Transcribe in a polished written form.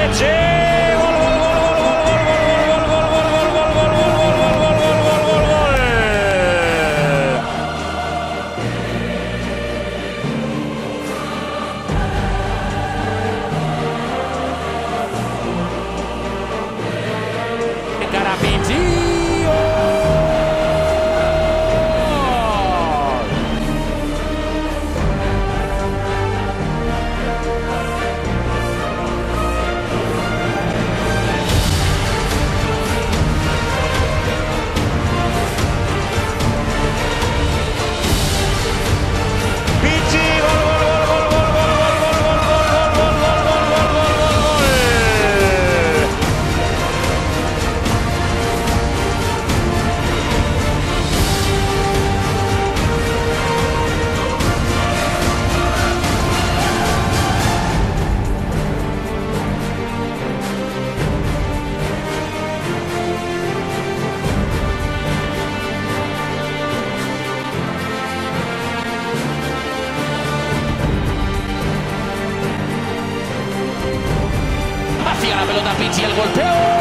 Pichi. Gol, gol, gol, gol, gol, gol, gol, gol, gol, gol, gol, gol, gol, gol, gol, gol, gol, gol, gol, gol. Cara Pichi. Hacia la pelota Pichi, el golpeo.